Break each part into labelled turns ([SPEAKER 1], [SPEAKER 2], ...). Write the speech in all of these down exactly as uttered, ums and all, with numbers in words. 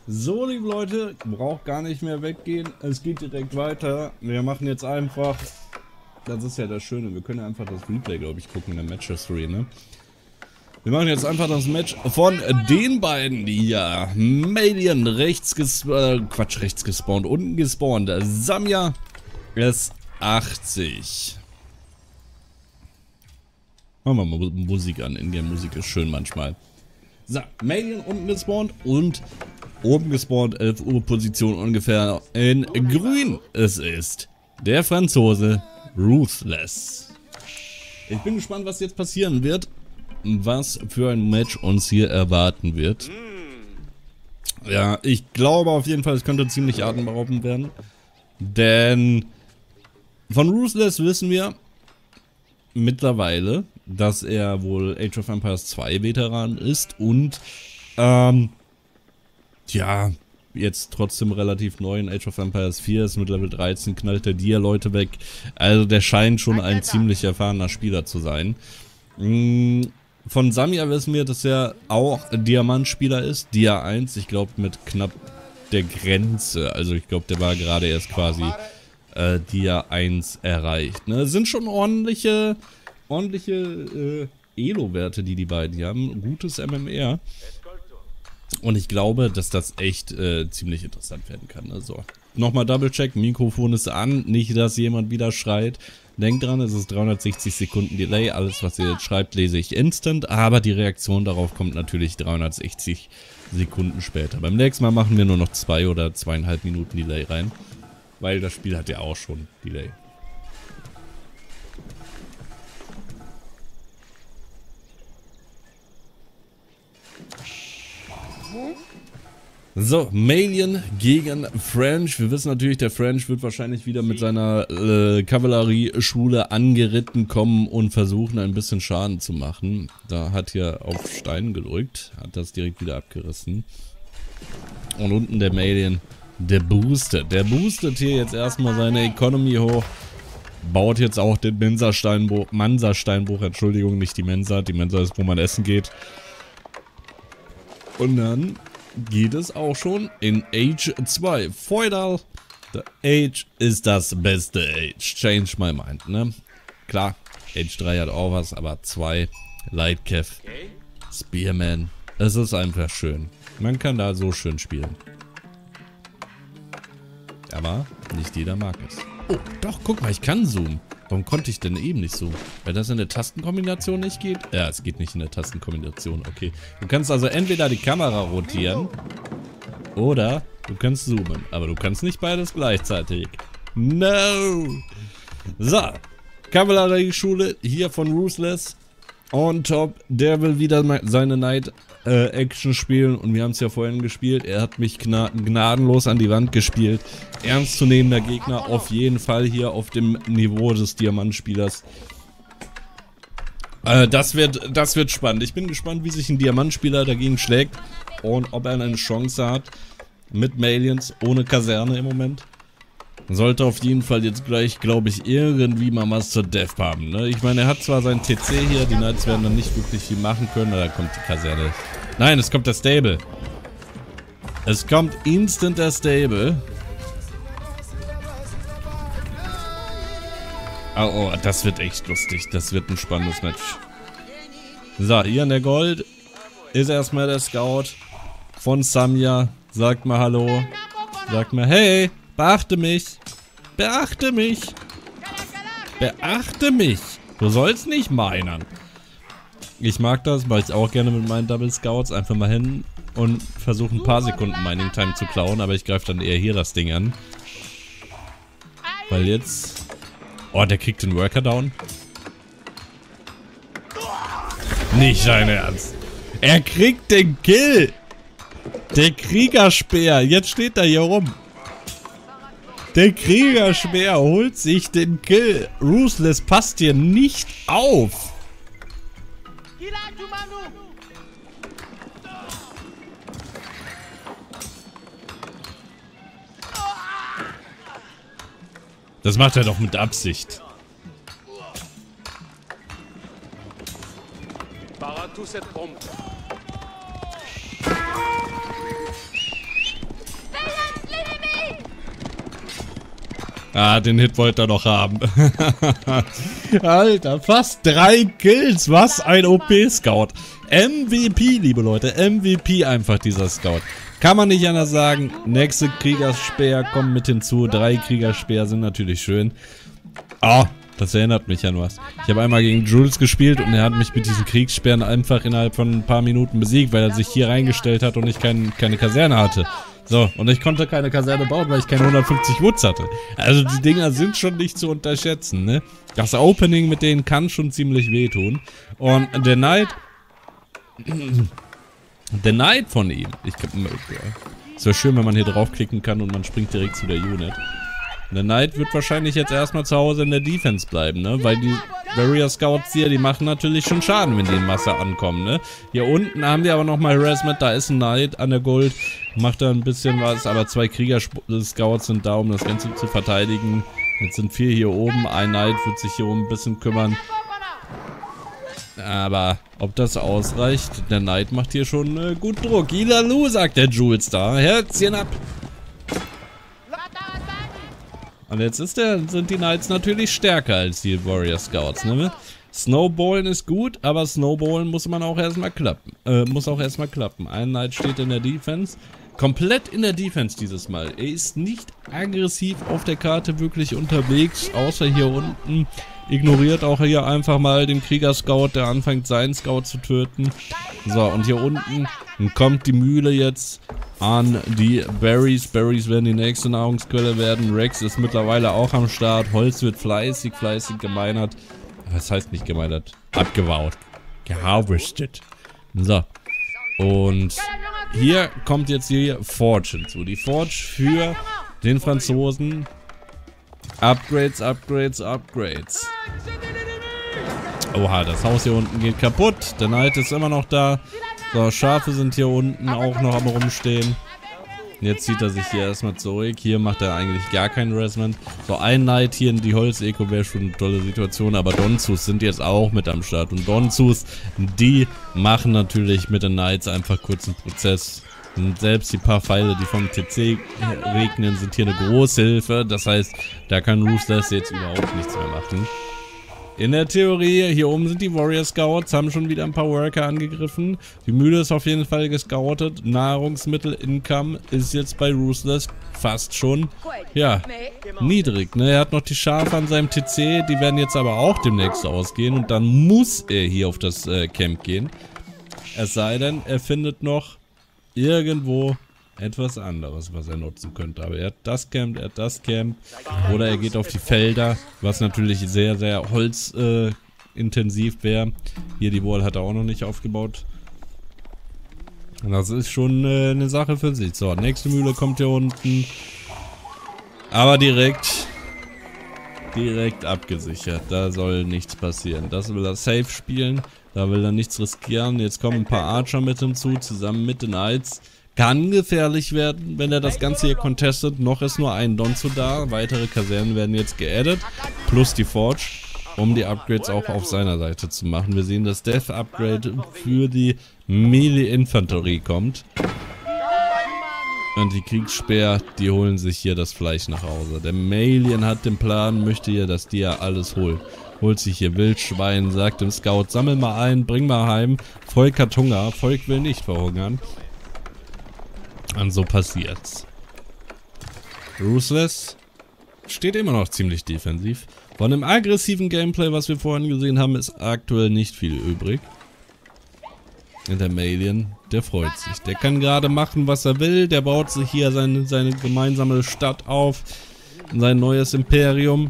[SPEAKER 1] So, liebe Leute, braucht gar nicht mehr weggehen. Es geht direkt weiter. Wir machen jetzt einfach, das ist ja das Schöne, wir können ja einfach das Replay, glaube ich, gucken in der Match History, ne? Wir machen jetzt einfach das Match von den beiden, die ja Malian rechts gespawnt, äh, Quatsch, rechts gespawnt, unten gespawnt, Samya S achtzig. Machen wir mal Musik an, Ingame-Musik ist schön manchmal. So, Malian unten gespawnt und oben gespawnt, elf Uhr Position ungefähr in grün. Es ist der Franzose Ruthless. Ich bin gespannt, was jetzt passieren wird, was für ein Match uns hier erwarten wird. Ja, ich glaube auf jeden Fall, es könnte ziemlich atemberaubend werden, denn von Ruthless wissen wir mittlerweile, dass er wohl Age of Empires zwei Veteran ist und ähm, ja, jetzt trotzdem relativ neu in Age of Empires vier ist, mit Level dreizehn knallt der Dia Leute weg. Also der scheint schon ein ziemlich erfahrener Spieler zu sein. Von Samya wissen wir, dass er auch Diamantspieler ist, Dia eins, ich glaube mit knapp der Grenze, also ich glaube der war gerade erst quasi äh, Dia eins erreicht. Ne? Sind schon ordentliche, ordentliche äh, Elo-Werte, die die beiden hier haben, gutes M M R. Und ich glaube, dass das echt äh, ziemlich interessant werden kann. Also, nochmal Double-Check, Mikrofon ist an, nicht, dass jemand wieder schreit. Denkt dran, es ist dreihundertsechzig Sekunden Delay, alles was ihr jetzt schreibt, lese ich instant, aber die Reaktion darauf kommt natürlich dreihundertsechzig Sekunden später. Beim nächsten Mal machen wir nur noch zwei oder zweieinhalb Minuten Delay rein, weil das Spiel hat ja auch schon Delay. So, Malian gegen French. Wir wissen natürlich, der French wird wahrscheinlich wieder mit seiner äh, Kavallerieschule angeritten kommen und versuchen, ein bisschen Schaden zu machen. Da hat hier auf Stein gedrückt, hat das direkt wieder abgerissen. Und unten der Malian, der boostet. Der boostet hier jetzt erstmal seine Economy hoch. Baut jetzt auch den Mensa-Steinbruch, Mansa-Steinbruch, Entschuldigung, nicht die Mensa. Die Mensa ist, wo man essen geht. Und dann geht es auch schon in Age zwei. Feudal. Der Age ist das beste Age. Change my mind, ne? Klar, Age drei hat auch was, aber zwei. Lightcav. Spearman. Es ist einfach schön. Man kann da so schön spielen. Aber nicht jeder mag es. Oh, doch, guck mal, ich kann zoomen. Warum konnte ich denn eben nicht zoomen? Weil das in der Tastenkombination nicht geht? Ja, es geht nicht in der Tastenkombination, okay. Du kannst also entweder die Kamera rotieren oder du kannst zoomen. Aber du kannst nicht beides gleichzeitig. No! So, Kavallerieschule hier von Ruthless. On top, der will wieder seine Night äh, Action spielen und wir haben es ja vorhin gespielt. Er hat mich gna gnadenlos an die Wand gespielt. Ernstzunehmender Gegner, auf jeden Fall hier auf dem Niveau des Diamantspielers. Äh, das wird, das wird spannend. Ich bin gespannt, wie sich ein Diamantspieler dagegen schlägt und ob er eine Chance hat mit Malians ohne Kaserne im Moment. Sollte auf jeden Fall jetzt gleich, glaube ich, irgendwie mal was zur Death haben, ne? Ich meine, er hat zwar seinen T C hier, die Knights werden dann nicht wirklich viel machen können, aber da kommt die Kaserne. Nein, es kommt der Stable. Es kommt instant der Stable. Oh, oh, das wird echt lustig. Das wird ein spannendes Match. So, hier in der Gold ist erstmal der Scout von Samya. Sagt mal Hallo. Sagt mal, hey! Beachte mich! Beachte mich! Beachte mich! Du sollst nicht minern. Ich mag das, mache ich auch gerne mit meinen Double Scouts. Einfach mal hin und versuche ein paar Sekunden Mining Time zu klauen, aber ich greife dann eher hier das Ding an. Weil jetzt... Oh, der kriegt den Worker down. Nicht dein Ernst! Er kriegt den Kill! Der Kriegerspeer! Jetzt steht er hier rum. Der Kriegerspeer holt sich den Kill. Ruthless passt hier nicht auf. Das macht er doch mit Absicht. Ah, den Hit wollte er noch haben. Alter, fast drei Kills. Was ein O P-Scout. M V P, liebe Leute. M V P einfach, dieser Scout. Kann man nicht anders sagen. Nächste Kriegerspeer kommen mit hinzu. Drei Kriegerspeer sind natürlich schön. Ah, das erinnert mich an was. Ich habe einmal gegen Jules gespielt und er hat mich mit diesen Kriegssperren einfach innerhalb von ein paar Minuten besiegt, weil er sich hier reingestellt hat und ich kein, keine Kaserne hatte. So, und ich konnte keine Kaserne bauen, weil ich keine hundertfünfzig Woods hatte. Also die Dinger sind schon nicht zu unterschätzen, ne? Das Opening mit denen kann schon ziemlich wehtun. Und der Knight... Der Knight von ihm... Ich es wäre schön, wenn man hier draufklicken kann und man springt direkt zu der Unit. Der Knight wird wahrscheinlich jetzt erstmal zu Hause in der Defense bleiben, ne? Weil die Warrior Scouts hier, die machen natürlich schon Schaden, wenn die in Masse ankommen, ne? Hier unten haben wir aber nochmal Harassment, da ist ein Knight an der Gold. Macht da ein bisschen was, aber zwei Krieger-Scouts sind da, um das Ganze zu verteidigen. Jetzt sind vier hier oben, ein Knight wird sich hier oben ein bisschen kümmern. Aber ob das ausreicht, der Knight macht hier schon äh, gut Druck. Ilalu, sagt der Jules da. Herzchen ab! Und jetzt ist der, sind die Knights natürlich stärker als die Warrior Scouts, ne? Snowballen ist gut, aber Snowballen muss man auch erstmal klappen. Äh, muss auch erstmal klappen. Ein Knight steht in der Defense. Komplett in der Defense dieses Mal. Er ist nicht aggressiv auf der Karte wirklich unterwegs, außer hier unten. Ignoriert auch hier einfach mal den Krieger-Scout, der anfängt seinen Scout zu töten. So, und hier unten kommt die Mühle jetzt an die Berries. Berries werden die nächste Nahrungsquelle werden. Rex ist mittlerweile auch am Start. Holz wird fleißig, fleißig gemeinert. Das heißt nicht gemeinert, abgebaut. Geharvestet. So. Und hier kommt jetzt die Forge hinzu. Die Forge für den Franzosen. Upgrades, Upgrades, Upgrades. Oha, das Haus hier unten geht kaputt. Der Knight ist immer noch da. So, Schafe sind hier unten auch noch am Rumstehen. Jetzt zieht er sich hier erstmal zurück. Hier macht er eigentlich gar kein Harassment. So, ein Knight hier in die Holz-Eco wäre schon eine tolle Situation. Aber Donzus sind jetzt auch mit am Start. Und Donzus, die machen natürlich mit den Knights einfach kurz einen Prozess. Und selbst die paar Pfeile, die vom T C regnen, sind hier eine große Hilfe. Das heißt, da kann Ruthless jetzt überhaupt nichts mehr machen. In der Theorie, hier oben sind die Warrior Scouts, haben schon wieder ein paar Worker angegriffen. Die Mühle ist auf jeden Fall gescoutet. Nahrungsmittel-Income ist jetzt bei Ruthless fast schon, ja, niedrig. Ne? Er hat noch die Schafe an seinem T C, die werden jetzt aber auch demnächst ausgehen. Und dann muss er hier auf das äh, Camp gehen. Es sei denn, er findet noch irgendwo etwas anderes, was er nutzen könnte. Aber er hat das Camp, er hat das Camp. Oder er geht auf die Felder, was natürlich sehr, sehr holzintensiv äh, wäre. Hier die Wall hat er auch noch nicht aufgebaut. Das ist schon äh, eine Sache für sich. So, nächste Mühle kommt hier unten. Aber direkt, direkt abgesichert. Da soll nichts passieren. Das will er safe spielen. Da will er nichts riskieren. Jetzt kommen ein paar Archer mit hinzu, zusammen mit den Knights. Kann gefährlich werden, wenn er das Ganze hier contestet. Noch ist nur ein Donzo da. Weitere Kasernen werden jetzt geaddet. Plus die Forge, um die Upgrades auch auf seiner Seite zu machen. Wir sehen, das Death Upgrade für die Melee-Infanterie kommt. Und die Kriegsspeer, die holen sich hier das Fleisch nach Hause. Der Malien hat den Plan, möchte hier, dass die ja alles holen. Holt sich hier Wildschwein, sagt dem Scout, sammel mal ein, bring mal heim. Volk hat Hunger, Volk will nicht verhungern. Und so passiert's. Ruthless steht immer noch ziemlich defensiv. Von dem aggressiven Gameplay, was wir vorhin gesehen haben, ist aktuell nicht viel übrig. Und der Malien, der freut sich. Der kann gerade machen, was er will. Der baut sich hier seine, seine gemeinsame Stadt auf. Sein neues Imperium.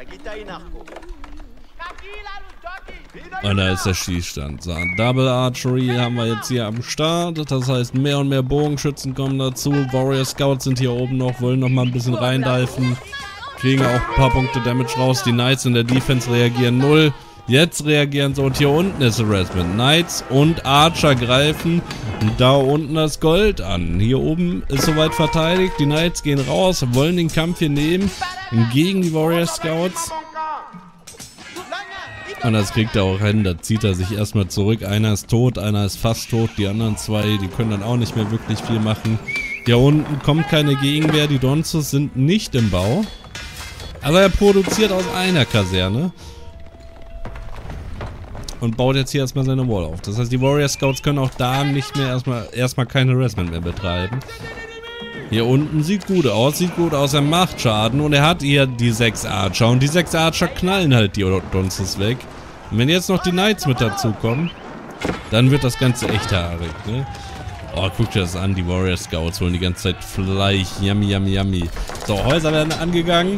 [SPEAKER 1] Und da ist der Schießstand. So, Double Archery haben wir jetzt hier am Start. Das heißt, mehr und mehr Bogenschützen kommen dazu. Warrior Scouts sind hier oben noch, wollen noch mal ein bisschen reindeifen. Kriegen auch ein paar Punkte Damage raus. Die Knights in der Defense reagieren null. Jetzt reagieren sie und hier unten ist Harassment. Knights und Archer greifen da unten das Gold an. Hier oben ist soweit verteidigt. Die Knights gehen raus, wollen den Kampf hier nehmen gegen die Warrior Scouts. Und das kriegt er auch hin, da zieht er sich erstmal zurück. Einer ist tot, einer ist fast tot, die anderen zwei, die können dann auch nicht mehr wirklich viel machen. Hier unten kommt keine Gegenwehr, die Donzos sind nicht im Bau. Also er produziert aus einer Kaserne. Und baut jetzt hier erstmal seine Wall auf. Das heißt, die Warrior Scouts können auch da nicht mehr erstmal erstmal kein Harassment mehr betreiben. Hier unten sieht gut aus, sieht gut aus, er macht Schaden und er hat hier die sechs Archer. Und die sechs Archer knallen halt die Odonsus weg. Und wenn jetzt noch die Knights mit dazukommen, dann wird das Ganze echt haarig, ne? Oh, guck dir das an, die Warrior Scouts holen die ganze Zeit Fleisch. Yummy, yummy, yummy. So, Häuser werden angegangen.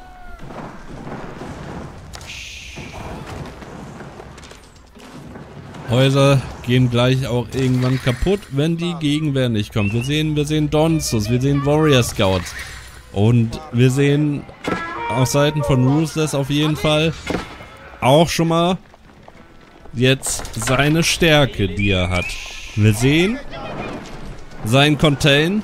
[SPEAKER 1] Häuser gehen gleich auch irgendwann kaputt, wenn die Gegenwehr nicht kommt. Wir sehen, wir sehen Donsus, wir sehen Warrior Scouts. Und wir sehen auf Seiten von Ruthless auf jeden Fall auch schon mal jetzt seine Stärke, die er hat. Wir sehen sein Contain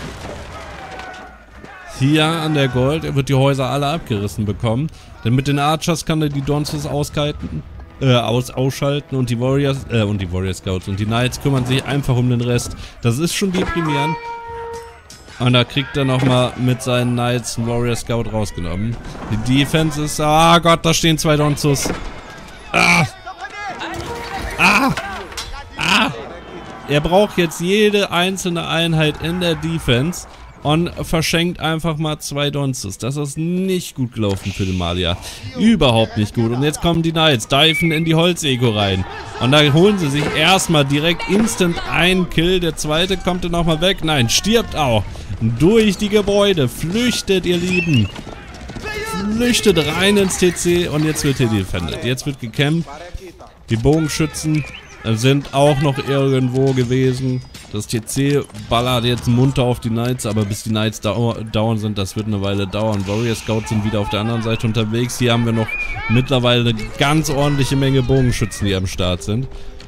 [SPEAKER 1] hier an der Gold. Er wird die Häuser alle abgerissen bekommen. Denn mit den Archers kann er die Donsus auskiten. Äh, aus, ausschalten und die Warriors, äh, und die Warrior Scouts und die Knights kümmern sich einfach um den Rest. Das ist schon deprimierend. Und da kriegt er nochmal mit seinen Knights einen Warrior Scout rausgenommen. Die Defense ist, ah Gott, da stehen zwei Donsus. Ah! Ah! Ah! Er braucht jetzt jede einzelne Einheit in der Defense und verschenkt einfach mal zwei Donsus. Das ist nicht gut gelaufen für den Malia. Überhaupt nicht gut. Und jetzt kommen die Knights, diven in die Holzego rein. Und da holen sie sich erstmal direkt instant einen Kill. Der zweite kommt dann nochmal weg. Nein, stirbt auch. Durch die Gebäude. Flüchtet, ihr Lieben. Flüchtet rein ins T C. Und jetzt wird hier defended. Jetzt wird gekämpft. Die Bogenschützen sind auch noch irgendwo gewesen. Das T C ballert jetzt munter auf die Knights, aber bis die Knights dau down sind, das wird eine Weile dauern. Warrior Scouts sind wieder auf der anderen Seite unterwegs. Hier haben wir noch mittlerweile eine ganz ordentliche Menge Bogenschützen, die am Start sind.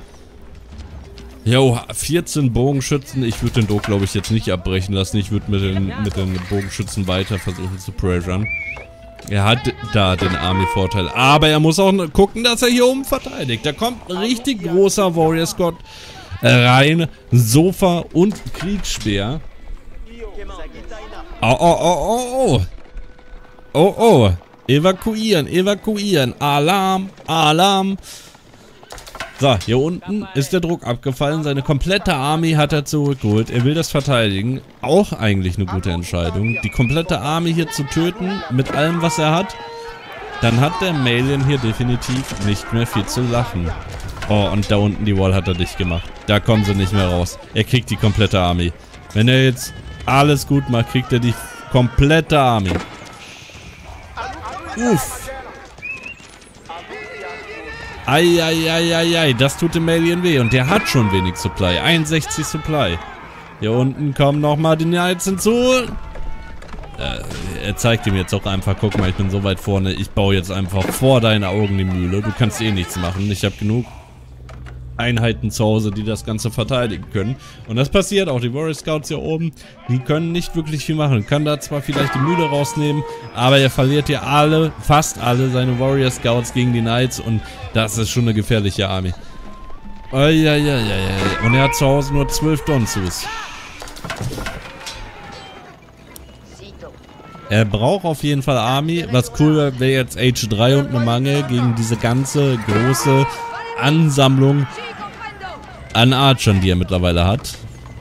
[SPEAKER 1] Jo, vierzehn Bogenschützen. Ich würde den Druck, glaube ich, jetzt nicht abbrechen lassen. Ich würde mit den, mit den Bogenschützen weiter versuchen zu pressuren. Er hat da den Army-Vorteil, aber er muss auch gucken, dass er hier oben verteidigt. Da kommt ein richtig großer Warrior Scout rein, Sofa und Kriegsspeer. Oh, oh, oh, oh, oh. Oh, oh. Evakuieren, evakuieren. Alarm, Alarm. So, hier unten ist der Druck abgefallen. Seine komplette Army hat er zurückgeholt. Er will das verteidigen. Auch eigentlich eine gute Entscheidung. Die komplette Army hier zu töten, mit allem, was er hat. Dann hat der Malian hier definitiv nicht mehr viel zu lachen. Oh, und da unten die Wall hat er dicht gemacht. Da kommen sie nicht mehr raus. Er kriegt die komplette Army. Wenn er jetzt alles gut macht, kriegt er die komplette Army. Uff. Eieieiei, das tut dem Malian weh. Und der hat schon wenig Supply. einundsechzig Supply. Hier unten kommen nochmal die Knights hinzu. Äh, er zeigt ihm jetzt auch einfach, guck mal, ich bin so weit vorne. Ich baue jetzt einfach vor deinen Augen die Mühle. Du kannst eh nichts machen. Ich habe genug Einheiten zu Hause, die das Ganze verteidigen können. Und das passiert auch. Die Warrior Scouts hier oben, die können nicht wirklich viel machen. Kann da zwar vielleicht die Mühle rausnehmen, aber er verliert hier alle, fast alle seine Warrior Scouts gegen die Knights und das ist schon eine gefährliche Army. Eieieiei. Und er hat zu Hause nur zwölf Donsus. Er braucht auf jeden Fall Army. Was cool wäre jetzt Age drei und eine Mangel gegen diese ganze große Ansammlung an Archern, die er mittlerweile hat.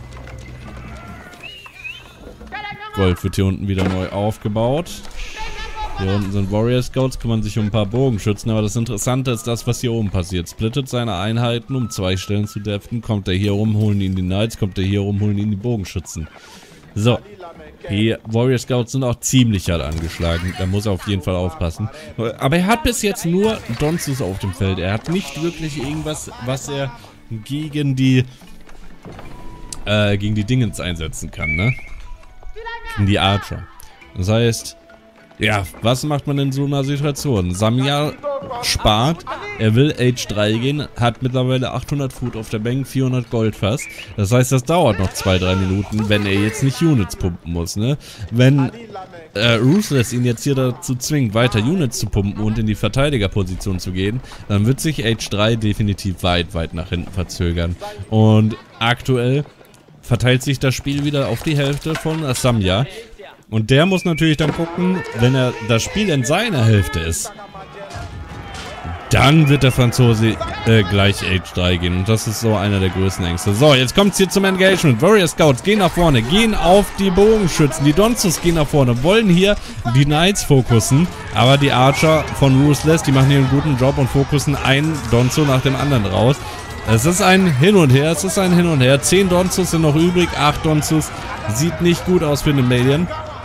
[SPEAKER 1] Gold wird hier unten wieder neu aufgebaut. Hier unten sind Warrior Scouts, kümmern sich um ein paar Bogenschützen, aber das Interessante ist das, was hier oben passiert. Splittet seine Einheiten, um zwei Stellen zu deften. Kommt er hier rum, holen ihn die Knights, kommt er hier rum, holen ihn die Bogenschützen. So. Die Warrior Scouts sind auch ziemlich hart angeschlagen. Da muss er auf jeden Fall aufpassen. Aber er hat bis jetzt nur Donsus auf dem Feld. Er hat nicht wirklich irgendwas, was er gegen die äh, gegen die Dingens einsetzen kann, ne? Gegen die Archer. Das heißt, ja, was macht man in so einer Situation? Samya spart, er will Age drei gehen, hat mittlerweile achthundert Food auf der Bank, vierhundert Gold fast. Das heißt, das dauert noch zwei bis drei Minuten, wenn er jetzt nicht Units pumpen muss, ne? Wenn äh, Ruthless ihn jetzt hier dazu zwingt, weiter Units zu pumpen und in die Verteidigerposition zu gehen, dann wird sich Age drei definitiv weit, weit nach hinten verzögern. Und aktuell verteilt sich das Spiel wieder auf die Hälfte von Samya. Und der muss natürlich dann gucken, wenn er das Spiel in seiner Hälfte ist, dann wird der Franzose äh, gleich Age drei gehen. Und das ist so einer der größten Ängste. So, jetzt kommt es hier zum Engagement. Warrior Scouts gehen nach vorne, gehen auf die Bogenschützen. Die Donzos gehen nach vorne, wollen hier die Knights fokussen. Aber die Archer von Ruthless, die machen hier einen guten Job und fokussen einen Donzo nach dem anderen raus. Es ist ein Hin und Her, es ist ein Hin und Her. Zehn Donzos sind noch übrig, acht Donzos. Sieht nicht gut aus für den Malian.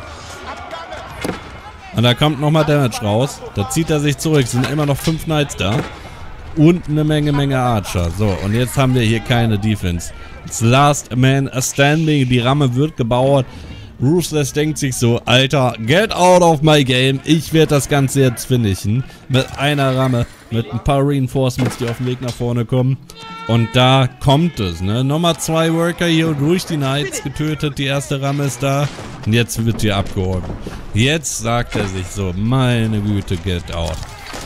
[SPEAKER 1] Und da kommt nochmal Damage raus. Da zieht er sich zurück. Es sind immer noch fünf Knights da. Und eine Menge, Menge Archer. So, und jetzt haben wir hier keine Defense. It's Last Man Standing. Die Ramme wird gebaut. Ruthless denkt sich so, Alter, get out of my game. Ich werde das Ganze jetzt finishen. Mit einer Ramme. Mit ein paar Reinforcements, die auf dem Weg nach vorne kommen. Und da kommt es, ne? Nochmal zwei Worker hier durch die Knights getötet. Die erste Ramme ist da. Und jetzt wird hier abgeholt. Jetzt sagt er sich so, meine Güte, get out.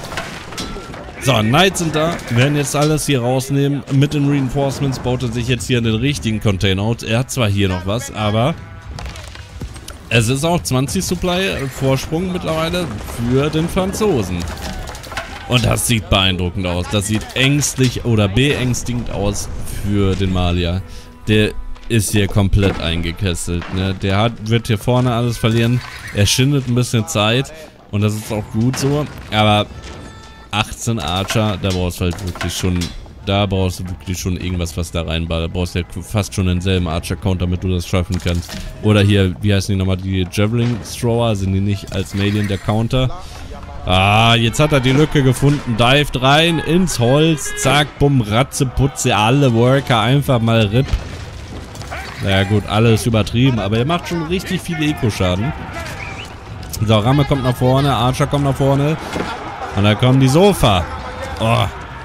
[SPEAKER 1] So, Knights sind da. Werden jetzt alles hier rausnehmen. Mit den Reinforcements baut er sich jetzt hier den richtigen Container aus. Er hat zwar hier noch was, aber es ist auch zwanzig Supply Vorsprung mittlerweile für den Franzosen. Und das sieht beeindruckend aus. Das sieht ängstlich oder beängstigend aus für den Malier. Der ist hier komplett eingekesselt. Ne? Der hat, wird hier vorne alles verlieren. Er schindet ein bisschen Zeit. Und das ist auch gut so. Aber achtzehn Archer, da brauchst du halt wirklich schon... Da brauchst du wirklich schon irgendwas, was da reinballert. Da brauchst du ja fast schon denselben Archer-Count, damit du das schaffen kannst. Oder hier, wie heißen die nochmal? Die Javelin-Thrower, sind die nicht als Malian der Counter? Ah, jetzt hat er die Lücke gefunden. Dived rein ins Holz. Zack, bumm, Ratze, Putze, alle Worker einfach mal R I P. Naja gut, alles übertrieben, aber er macht schon richtig viel Eco-Schaden. So, Ramme kommt nach vorne, Archer kommt nach vorne. Und da kommen die Sofa. Oh.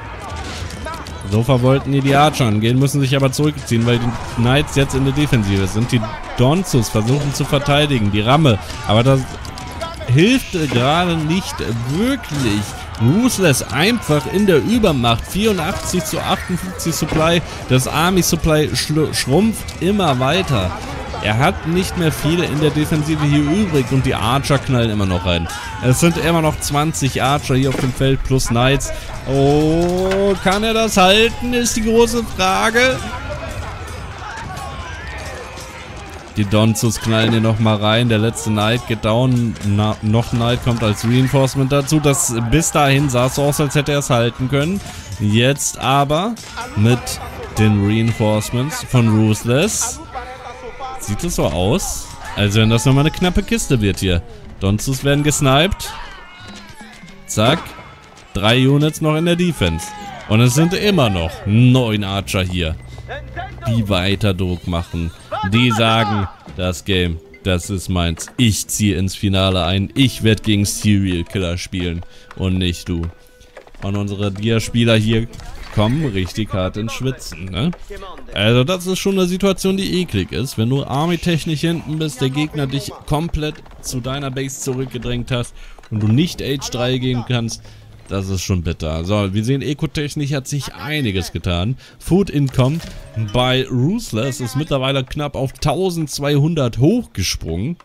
[SPEAKER 1] Sofa wollten hier die Archer angehen, müssen sich aber zurückziehen, weil die Knights jetzt in der Defensive sind. Die Donzos versuchen zu verteidigen, die Ramme. Aber das hilft gerade nicht wirklich. Ruthless einfach in der Übermacht. vierundachtzig zu achtundfünfzig Supply. Das Army Supply schrumpft immer weiter. Er hat nicht mehr viel in der Defensive hier übrig und die Archer knallen immer noch rein. Es sind immer noch zwanzig Archer hier auf dem Feld plus Knights. Oh, kann er das halten, ist die große Frage. Die Donzos knallen hier nochmal rein. Der letzte Knight geht down. Na, noch ein Knight kommt als Reinforcement dazu. Das bis dahin sah es so aus, als hätte er es halten können. Jetzt aber mit den Reinforcements von Ruthless sieht es so aus, als wenn das nochmal eine knappe Kiste wird hier. Donzos werden gesniped. Zack. Drei Units noch in der Defense. Und es sind immer noch neun Archer hier, die weiter Druck machen. Die sagen, das Game, das ist meins. Ich ziehe ins Finale ein. Ich werde gegen Serial Killer spielen und nicht du. Und unsere Dia-Spieler hier kommen richtig hart ins Schwitzen, ne? Also das ist schon eine Situation, die eklig ist. Wenn du Army-technisch hinten bist, der Gegner dich komplett zu deiner Base zurückgedrängt hast und du nicht Age drei gehen kannst, das ist schon bitter. So, wir sehen, Ecotechnik hat sich einiges getan. Food Income bei Ruthless ist mittlerweile knapp auf eintausendzweihundert hochgesprungen.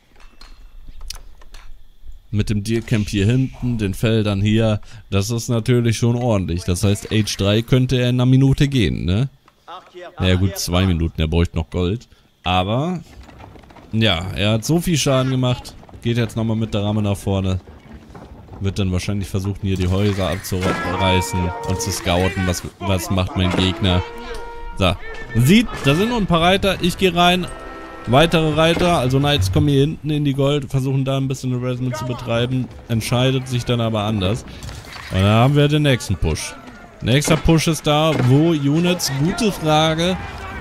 [SPEAKER 1] Mit dem Deercamp hier hinten, den Feldern hier, das ist natürlich schon ordentlich. Das heißt, Age drei könnte er in einer Minute gehen, ne? Naja gut, zwei Minuten, er bräuchte noch Gold. Aber, ja, er hat so viel Schaden gemacht. Geht jetzt nochmal mit der Ramme nach vorne. Wird dann wahrscheinlich versuchen, hier die Häuser abzureißen und zu scouten. Was, was macht mein Gegner? So, sieht, da sind noch ein paar Reiter. Ich gehe rein. Weitere Reiter, also Knights kommen hier hinten in die Gold, versuchen da ein bisschen Harassment zu betreiben, entscheidet sich dann aber anders. Und dann haben wir den nächsten Push. Nächster Push ist da, wo Units, gute Frage.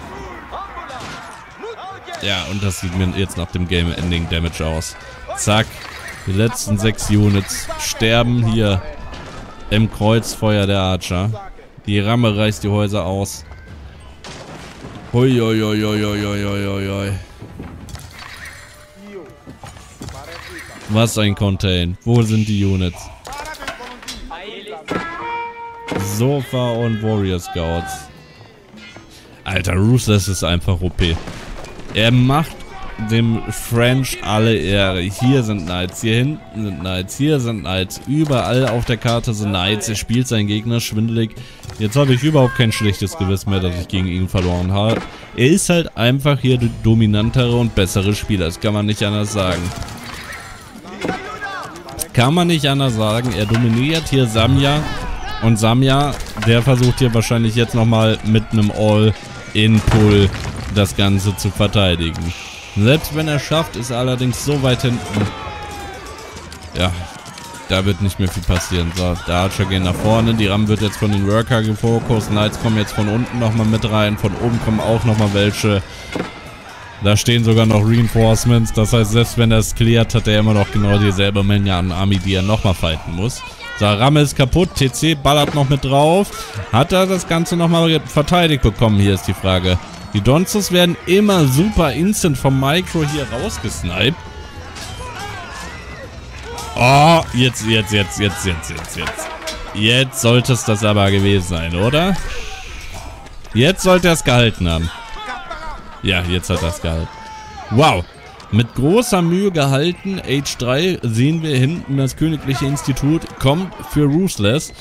[SPEAKER 1] Ja, und das sieht mir jetzt nach dem Game Ending Damage aus. Zack, die letzten sechs Units sterben hier im Kreuzfeuer der Archer. Die Ramme reißt die Häuser aus. Hui, hui, hui, hui, hui, hui, hui. Was ein Contain. Wo sind die Units? Sofa und Warrior Scouts. Alter, Ruthless ist einfach O P. Er macht dem French alle Ehre. Hier sind Knights, hier hinten sind Knights, hier sind Knights. Überall auf der Karte sind Knights. Er spielt seinen Gegner schwindelig. Jetzt habe ich überhaupt kein schlechtes Gewissen mehr, dass ich gegen ihn verloren habe. Er ist halt einfach hier der dominantere und bessere Spieler. Das kann man nicht anders sagen. Kann man nicht anders sagen. Er dominiert hier Samya. Und Samya, der versucht hier wahrscheinlich jetzt nochmal mit einem All-In-Pull das Ganze zu verteidigen. Selbst wenn er schafft, ist er allerdings so weit hinten. Ja, da wird nicht mehr viel passieren. So, der Archer geht nach vorne. Die Ram wird jetzt von den Worker gefokust. Knights kommen jetzt von unten nochmal mit rein. Von oben kommen auch nochmal welche. Da stehen sogar noch Reinforcements. Das heißt, selbst wenn er es klärt, hat er immer noch genau dieselbe Menge an Army, die er nochmal fighten muss. So, Ram ist kaputt. T C ballert noch mit drauf. Hat er das Ganze nochmal verteidigt bekommen? Hier ist die Frage. Die Donzos werden immer super instant vom Micro hier rausgesniped. Oh, jetzt, jetzt, jetzt, jetzt, jetzt, jetzt, jetzt. Jetzt sollte es das aber gewesen sein, oder? Jetzt sollte er es gehalten haben. Ja, jetzt hat er es gehalten. Wow. Mit großer Mühe gehalten. Age drei sehen wir hinten. Das Königliche Institut kommt für Ruthless.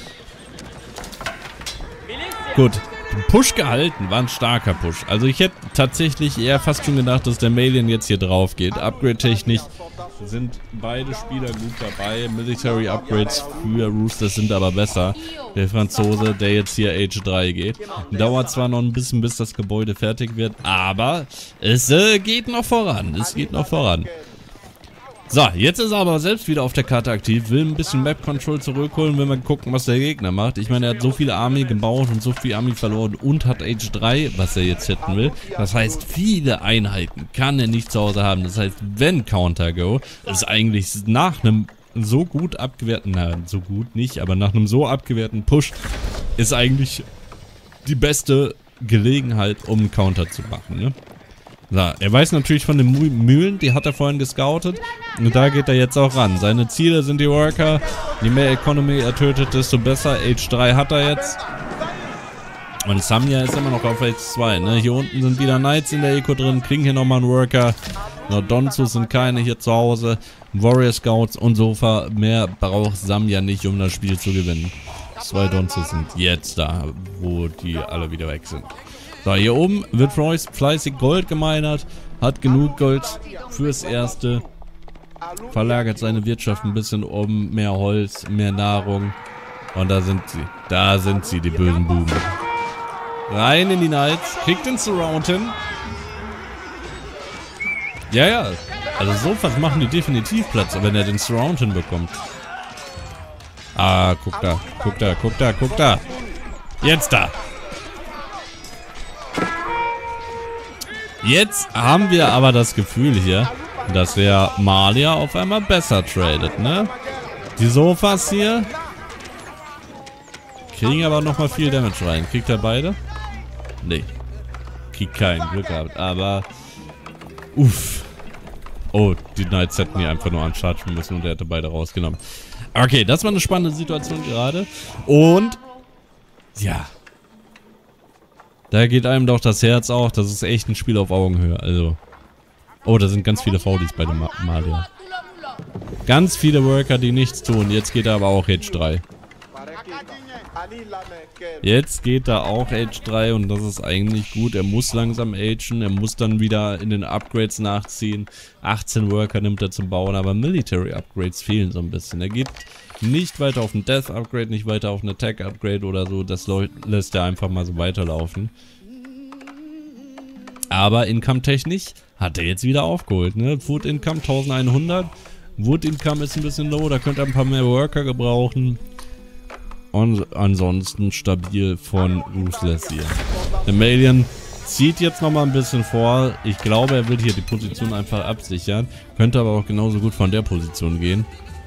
[SPEAKER 1] Gut. Push gehalten. War ein starker Push. Also ich hätte tatsächlich eher fast schon gedacht, dass der Malian jetzt hier drauf geht. Upgrade-technisch sind beide Spieler gut dabei. Military Upgrades für Ruthless sind aber besser. Der Franzose, der jetzt hier Age drei geht. Dauert zwar noch ein bisschen, bis das Gebäude fertig wird, aber es äh, geht noch voran. Es geht noch voran. So, jetzt ist er aber selbst wieder auf der Karte aktiv, will ein bisschen Map Control zurückholen, will mal gucken, was der Gegner macht. Ich meine, er hat so viele Army gebaut und so viel Army verloren und hat Age drei, was er jetzt hitten will. Das heißt, viele Einheiten kann er nicht zu Hause haben. Das heißt, wenn Counter Go ist eigentlich nach einem so gut abgewehrten, na, so gut nicht, aber nach einem so abgewehrten Push ist eigentlich die beste Gelegenheit, um einen Counter zu machen, ne? So, er weiß natürlich von den Mühlen, die hat er vorhin gescoutet. Und da geht er jetzt auch ran. Seine Ziele sind die Worker. Je mehr Economy er tötet, desto besser. Age drei hat er jetzt. Und Samya ist immer noch auf Age zwei, ne? Hier unten sind wieder Knights in der Eco drin. Kriegen hier nochmal ein Worker. No, Donzos sind keine hier zu Hause. Warrior Scouts und Sofa. Mehr braucht Samya nicht, um das Spiel zu gewinnen. Zwei Donzos sind jetzt da, wo die alle wieder weg sind. So, hier oben wird Royce fleißig Gold gemeinert, hat genug Gold fürs Erste, verlagert seine Wirtschaft ein bisschen um, mehr Holz, mehr Nahrung und da sind sie, da sind sie, die bösen Buben. Rein in die Knights, kriegt den Surround hin. Ja, ja, also Sofas machen die definitiv Platz, wenn er den Surround hinbekommt. Ah, guck da, guck da, guck da, guck da. Jetzt da. Jetzt haben wir aber das Gefühl hier, dass der Malia auf einmal besser tradet, ne? Die Sofas hier kriegen aber nochmal viel Damage rein. Kriegt er beide? Nee. Kriegt keinen. Glück gehabt. Aber uff. Oh, die Knights hätten hier einfach nur anchargen müssen und er hätte beide rausgenommen. Okay, das war eine spannende Situation gerade. Und ja. Da geht einem doch das Herz auch. Das ist echt ein Spiel auf Augenhöhe. Also. Oh, da sind ganz viele V Ds bei dem Ma Malia. Ganz viele Worker, die nichts tun. Jetzt geht er aber auch Age drei. Jetzt geht er auch Age drei und das ist eigentlich gut. Er muss langsam agen. Er muss dann wieder in den Upgrades nachziehen. achtzehn Worker nimmt er zum Bauen, aber Military Upgrades fehlen so ein bisschen. Er geht nicht weiter auf ein Death Upgrade, nicht weiter auf ein Attack Upgrade oder so. Das lässt er einfach mal so weiterlaufen. Aber Income-technisch hat er jetzt wieder aufgeholt, ne? Food Income elfhundert. Wood Income ist ein bisschen low, da könnte er ein paar mehr Worker gebrauchen. Und ansonsten stabil von Ruthless hier. Der Malian zieht jetzt nochmal ein bisschen vor. Ich glaube, er will hier die Position einfach absichern. Könnte aber auch genauso gut von der Position gehen.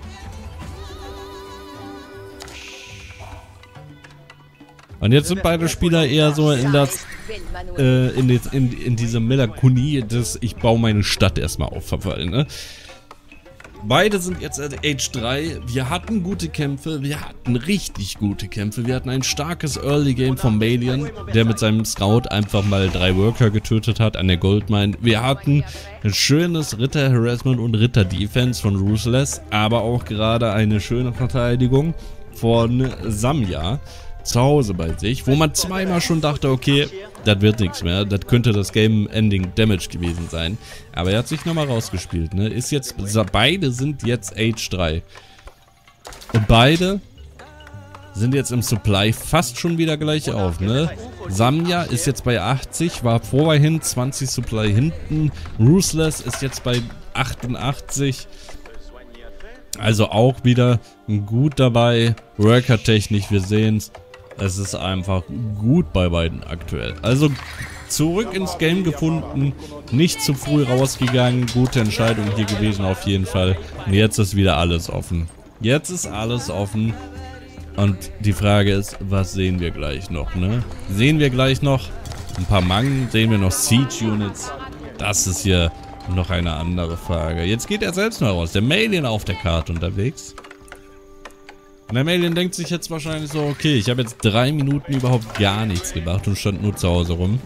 [SPEAKER 1] Und jetzt sind beide Spieler eher so in das, äh, in, die, in, in diese Melancholie des ich baue meine Stadt erstmal auf verfallen, ne? Beide sind jetzt at Age drei. Wir hatten gute Kämpfe, wir hatten richtig gute Kämpfe. Wir hatten ein starkes Early Game von Malian, der mit seinem Scout einfach mal drei Worker getötet hat an der Goldmine. Wir hatten ein schönes Ritter-Harassment und Ritter-Defense von Ruthless, aber auch gerade eine schöne Verteidigung von Samya zu Hause bei sich, wo man zweimal schon dachte, okay, das wird nichts mehr, das könnte das Game-Ending Damage gewesen sein. Aber er hat sich nochmal rausgespielt, ne? Ist jetzt, beide sind jetzt Age drei. Und beide sind jetzt im Supply fast schon wieder gleich auf, ne? Samya ist jetzt bei achtzig, war vorhin zwanzig Supply hinten. Ruthless ist jetzt bei achtundachtzig. Also auch wieder gut dabei. Worker-technisch, wir sehen's. Es ist einfach gut bei beiden aktuell. Also zurück ins Game gefunden, nicht zu früh rausgegangen, gute Entscheidung hier gewesen auf jeden Fall. Und jetzt ist wieder alles offen. Jetzt ist alles offen. Und die Frage ist, was sehen wir gleich noch, ne? Sehen wir gleich noch ein paar Mangen? Sehen wir noch Siege-Units? Das ist hier noch eine andere Frage. Jetzt geht er selbst mal raus. Der Malian auf der Karte unterwegs. Und der Malian denkt sich jetzt wahrscheinlich so, okay, ich habe jetzt drei Minuten überhaupt gar nichts gemacht und stand nur zu Hause rum.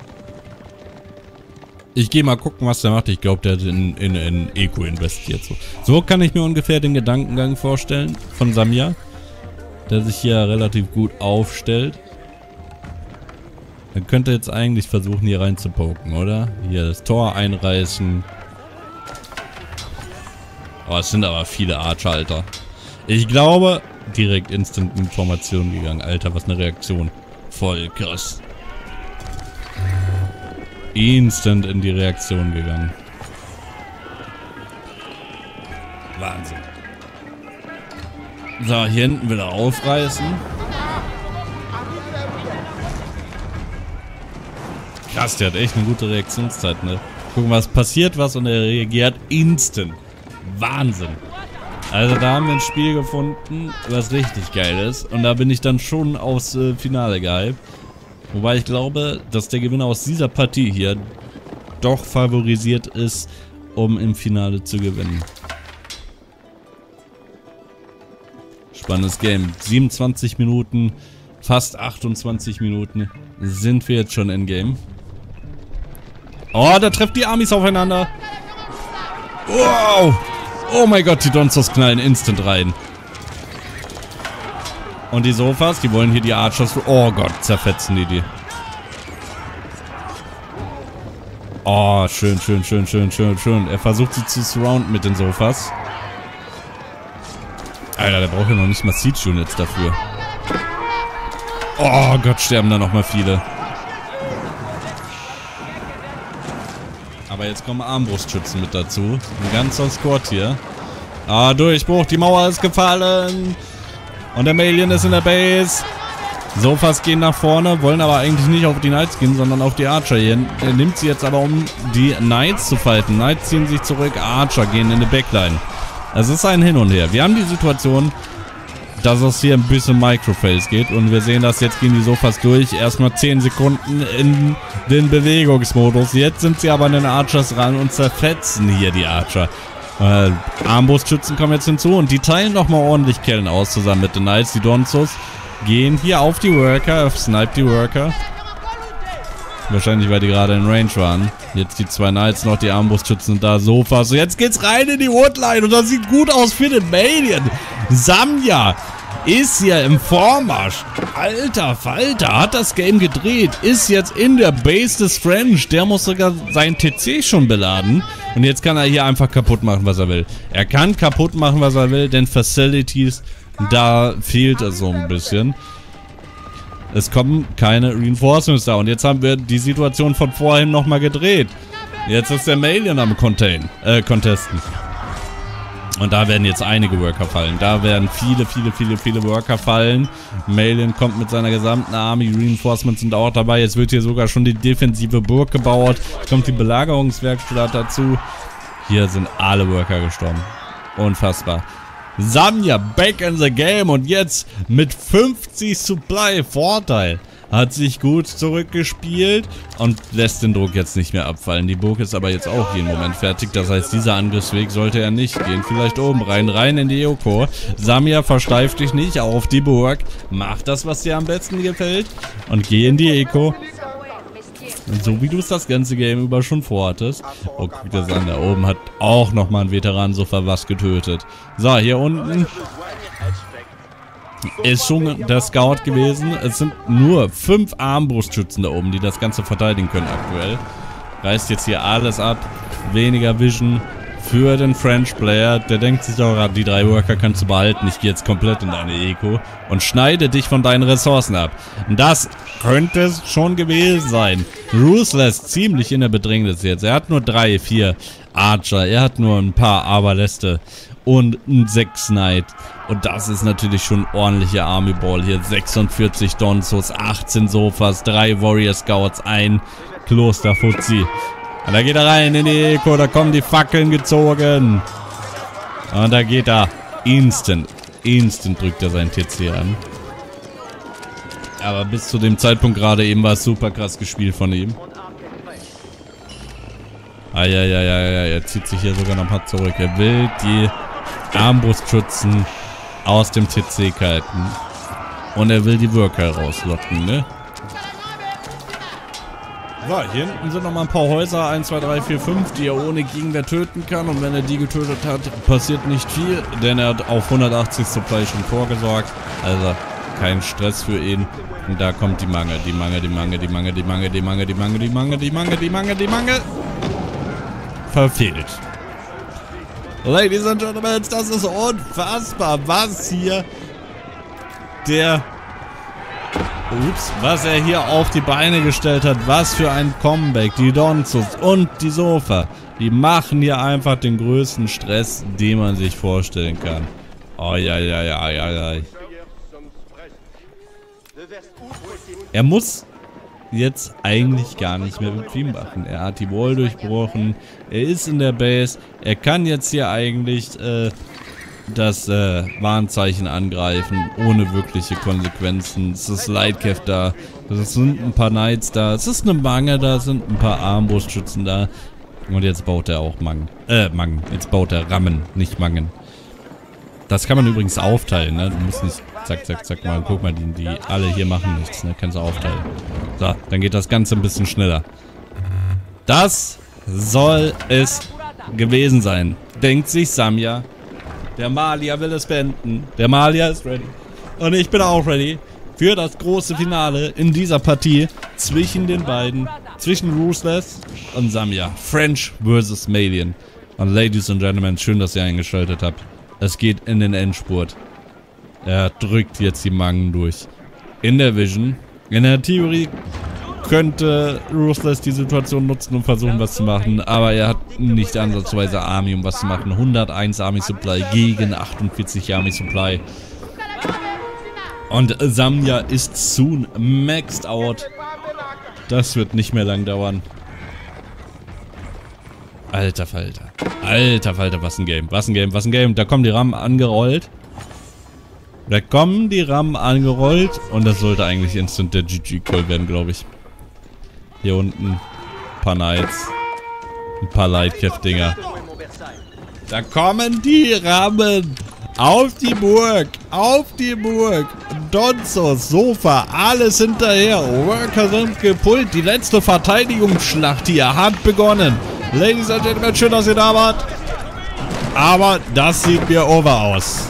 [SPEAKER 1] Ich gehe mal gucken, was der macht. Ich glaube, der hat in, in, in Eco investiert. So. so kann ich mir ungefähr den Gedankengang vorstellen von Samya, der sich hier relativ gut aufstellt. Dann könnte jetzt eigentlich versuchen, hier rein zu poken, oder? Hier das Tor einreißen. Oh, es sind aber viele Archer, Alter. Ich glaube, direkt instant in Formation gegangen. Alter, was eine Reaktion. Voll krass. Instant in die Reaktion gegangen. Wahnsinn. So, hier hinten will er aufreißen. Krass, der hat echt eine gute Reaktionszeit, ne? Gucken, was passiert was und er reagiert instant. Wahnsinn. Also da haben wir ein Spiel gefunden, was richtig geil ist. Und da bin ich dann schon aufs äh, Finale gehypt. Wobei ich glaube, dass der Gewinner aus dieser Partie hier doch favorisiert ist, um im Finale zu gewinnen. Spannendes Game. siebenundzwanzig Minuten, fast achtundzwanzig Minuten sind wir jetzt schon in Game. Oh, da treffen die Armys aufeinander. Wow. Oh mein Gott, die Donzos knallen instant rein. Und die Sofas, die wollen hier die Archers... Oh Gott, zerfetzen die die. Oh, schön, schön, schön, schön, schön, schön. Er versucht sie zu surrounden mit den Sofas. Alter, der braucht ja noch nicht mal Siege-Units dafür. Oh Gott, sterben da nochmal viele. Aber jetzt kommen Armbrustschützen mit dazu. Ein ganzer Squad hier. Ah, Durchbruch. Die Mauer ist gefallen. Und der Malian ist in der Base. Sofas gehen nach vorne, wollen aber eigentlich nicht auf die Knights gehen, sondern auf die Archer. Hier er nimmt sie jetzt aber, um die Knights zu fighten. Knights ziehen sich zurück, Archer gehen in die Backline. Es ist ein Hin und Her. Wir haben die Situation, dass es hier ein bisschen Microphase geht und wir sehen das, jetzt gehen die Sofas durch. Erstmal zehn Sekunden in den Bewegungsmodus. Jetzt sind sie aber an den Archers ran und zerfetzen hier die Archer. Äh, Armbrustschützen kommen jetzt hinzu und die teilen nochmal ordentlich Kellen aus zusammen mit den Knights. Die Donzos gehen hier auf die Worker, snipe die Worker. Wahrscheinlich, weil die gerade in Range waren. Jetzt die zwei Knights noch, die Armbrustschützen sind da, Sofas. So, jetzt geht's rein in die Woodline und das sieht gut aus für den Malian. Samya ist hier im Vormarsch. Alter Falter, hat das Game gedreht. Ist jetzt in der Base des French. Der muss sogar sein T C schon beladen. Und jetzt kann er hier einfach kaputt machen, was er will. Er kann kaputt machen, was er will, denn Facilities, da fehlt es so ein bisschen. Es kommen keine Reinforcements da. Und jetzt haben wir die Situation von vorhin nochmal gedreht. Jetzt ist der Malian am Contain, äh, Contesten. Und da werden jetzt einige Worker fallen. Da werden viele, viele, viele, viele Worker fallen. Malian kommt mit seiner gesamten Army. Reinforcements sind auch dabei. Jetzt wird hier sogar schon die defensive Burg gebaut. Jetzt kommt die Belagerungswerkstatt dazu. Hier sind alle Worker gestorben. Unfassbar. Samya back in the game und jetzt mit fünfzig Supply Vorteil. hat sich gut zurückgespielt und lässt den Druck jetzt nicht mehr abfallen. Die Burg ist aber jetzt auch jeden Moment fertig. Das heißt, dieser Angriffsweg sollte er nicht gehen. Vielleicht oben rein, rein in die Eco. Samya, versteif dich nicht auf die Burg. Mach das, was dir am besten gefällt und geh in die Eco. So wie du es das ganze Game über schon vorhattest. Oh, guck dir das an, da oben hat auch nochmal ein Veteranensofa was getötet. So, hier unten ist schon der Scout gewesen. Es sind nur fünf Armbrustschützen da oben, die das Ganze verteidigen können aktuell. Reißt jetzt hier alles ab. Weniger Vision für den French Player. Der denkt sich auch, die drei Worker kannst du behalten. Ich gehe jetzt komplett in deine Eco und schneide dich von deinen Ressourcen ab. Das könnte es schon gewesen sein. Ruthless ziemlich in der Bedrängnis jetzt. Er hat nur drei, vier Archer. Er hat nur ein paar Aberläste und ein sechs Knight. Und das ist natürlich schon ordentliche Army Ball hier. sechsundvierzig Donzos, achtzehn Sofas, drei Warrior Scouts, ein Klosterfuzzi. Und da geht er rein in die Eco, da kommen die Fackeln gezogen. Und da geht er instant, instant drückt er seinen T C an. Aber bis zu dem Zeitpunkt gerade eben war es super krass gespielt von ihm. Eieieiei, er zieht sich hier sogar noch ein paar zurück. Er will die Armbrustschützen aus dem T C kalten. Und er will die Worker rauslocken, ne? So, hier hinten sind nochmal ein paar Häuser, eins, zwei, drei, vier, fünf, die er ohne Gegenwehr töten kann. Und wenn er die getötet hat, passiert nicht viel, denn er hat auf hundertachtzig Supply schon vorgesorgt. Also kein Stress für ihn. Und da kommt die Mange, die Mange, die Mange, die Mange, die Mange, die Mange, die Mange, die Mange, die Mange, die Mange, die Mange. Verfehlt. Ladies and Gentlemen, das ist unfassbar, was hier der... Ups, was er hier auf die Beine gestellt hat. Was für ein Comeback. Die Donzos und die Sofa. Die machen hier einfach den größten Stress, den man sich vorstellen kann. Oh ja, ja, ja, ja, ja. Er muss jetzt eigentlich gar nicht mehr mit ihm machen. Er hat die Wall durchbrochen. Er ist in der Base. Er kann jetzt hier eigentlich äh, das äh, Warnzeichen angreifen, ohne wirkliche Konsequenzen. Es ist Lightcav da, es sind ein paar Knights da, es ist eine Mange da, es sind ein paar Armbrustschützen da. Und jetzt baut er auch Mangen. Äh, Mangen. Jetzt baut er Rammen, nicht Mangen. Das kann man übrigens aufteilen, ne? Du musst nicht zack, zack, zack mal. Guck mal, die, die alle hier machen nichts, ne? Kannst du aufteilen. So, dann geht das Ganze ein bisschen schneller. Das soll es gewesen sein. Denkt sich Samya. Der Malier will es beenden. Der Malier ist ready. Und ich bin auch ready für das große Finale in dieser Partie zwischen den beiden. Zwischen Ruthless und Samya. French versus Malian. Und Ladies and Gentlemen, schön, dass ihr eingeschaltet habt. Es geht in den Endspurt. Er drückt jetzt die Mangen durch. In der Vision. In der Theorie könnte Ruthless die Situation nutzen und versuchen, was zu machen. Aber er hat nicht ansatzweise Army, um was zu machen. hunderteins Army Supply gegen achtundvierzig Army Supply. Und Samya ist soon maxed out. Das wird nicht mehr lang dauern. Alter Falter. Alter Falter, was ein Game. Was ein Game, was ein Game. Da kommen die Rammen angerollt. Da kommen die Rammen angerollt. Und das sollte eigentlich instant der G G-Call werden, glaube ich. Hier unten. Ein paar Knights. Ein paar Lightcav-Dinger. Da kommen die Rammen. Auf die Burg. Auf die Burg. Donzos, Sofa, alles hinterher. Worker sind gepult. Die letzte Verteidigungsschlacht hier hat begonnen. Ladies and Gentlemen, schön, dass ihr da wart. Aber das sieht mir over aus.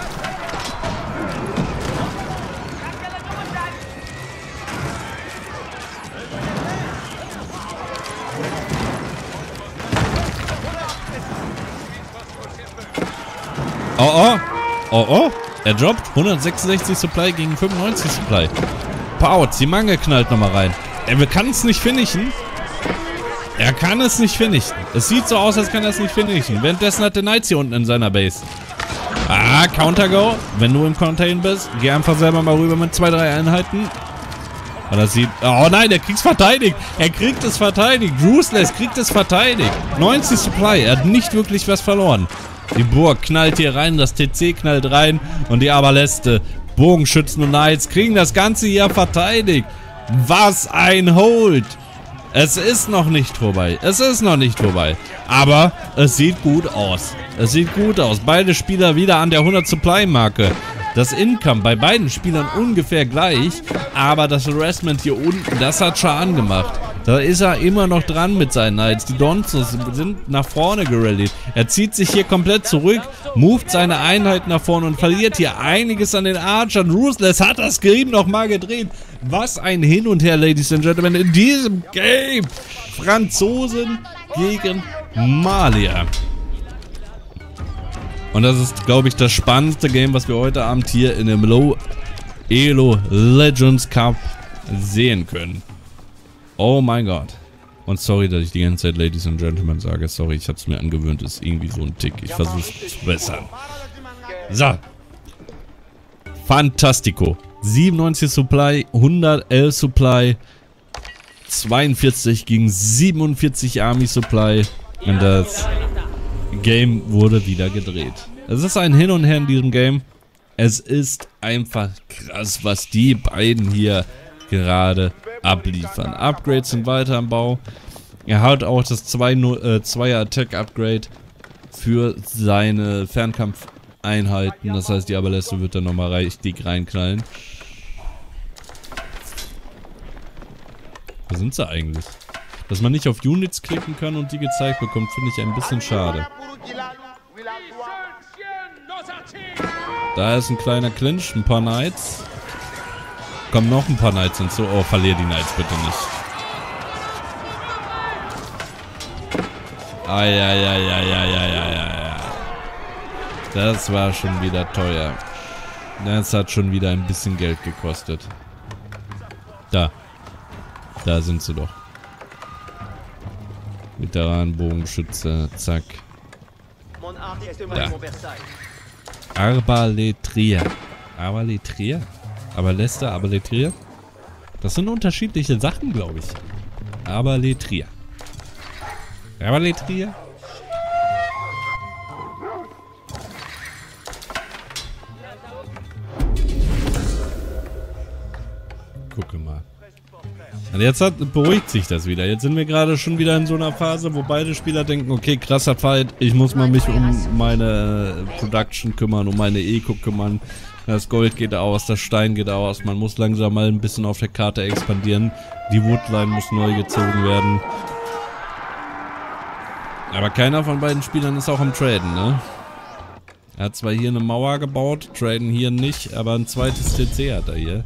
[SPEAKER 1] Oh oh. Oh oh. Er droppt hundertsechsundsechzig Supply gegen fünfundneunzig Supply. Pout, die Mange knallt nochmal rein. Er kann es nicht finishen. Er kann es nicht finishen. Es sieht so aus, als kann er es nicht finishen. Währenddessen hat der Knights hier unten in seiner Base. Ah, Counter-Go. Wenn du im Contain bist, geh einfach selber mal rüber mit zwei, drei Einheiten. Und das sieht... Oh nein, er kriegt es verteidigt. Er kriegt es verteidigt. Ruthless kriegt es verteidigt. neunzig Supply. Er hat nicht wirklich was verloren. Die Burg knallt hier rein, das T C knallt rein und die Aberläste, Bogenschützen und Knights kriegen das Ganze hier verteidigt. Was ein Hold! Es ist noch nicht vorbei. Es ist noch nicht vorbei. Aber es sieht gut aus. Es sieht gut aus. Beide Spieler wieder an der hundert Supply Marke. Das Income bei beiden Spielern ungefähr gleich. Aber das Harassment hier unten, das hat Schaden gemacht. Da ist er immer noch dran mit seinen Knights. Die Donzos sind nach vorne gerallied. Er zieht sich hier komplett zurück, moved seine Einheit nach vorne und verliert hier einiges an den Archern. Ruthless hat das Game nochmal gedreht. Was ein Hin und Her, Ladies and Gentlemen, in diesem Game. Franzosen gegen Malier. Und das ist, glaube ich, das spannendste Game, was wir heute Abend hier in dem Low Elo Legends Cup sehen können. Oh mein Gott. Und sorry, dass ich die ganze Zeit Ladies and Gentlemen sage. Sorry, ich habe es mir angewöhnt. Ist irgendwie so ein Tick. Ich versuche es zu bessern. So. Fantastico. siebenundneunzig Supply, hundertelf Supply, zweiundvierzig gegen siebenundvierzig Army Supply. Und das Game wurde wieder gedreht. Es ist ein Hin und Her in diesem Game. Es ist einfach krass, was die beiden hier gerade abliefern. Upgrades sind weiter im Bau. Er hat auch das Zweier Attack Upgrade für seine Fernkampfeinheiten. Das heißt, die Abaleste wird dann nochmal richtig reinknallen. Wo sind sie eigentlich? Dass man nicht auf Units klicken kann und die gezeigt bekommt, finde ich ein bisschen schade. Da ist ein kleiner Clinch, ein paar Knights. Kommen noch ein paar Knights hinzu. Oh, verlier die Knights bitte nicht. Eieieiei. Das war schon wieder teuer. Das hat schon wieder ein bisschen Geld gekostet. Da. Da sind sie doch. Veteranenbogenschütze. Zack. Da. Arbaletria. Arbaletria? Abalester, Abaletria? Das sind unterschiedliche Sachen, glaube ich. Abaletria. Abaletria? Gucke mal. Und jetzt hat, beruhigt sich das wieder. Jetzt sind wir gerade schon wieder in so einer Phase, wo beide Spieler denken, okay, krasser Fight, ich muss mal mich um meine Production kümmern, um meine Eco kümmern. Das Gold geht aus, das Stein geht aus, man muss langsam mal ein bisschen auf der Karte expandieren. Die Woodline muss neu gezogen werden. Aber keiner von beiden Spielern ist auch am Traden, ne? Er hat zwar hier eine Mauer gebaut, traden hier nicht, aber ein zweites T C hat er hier.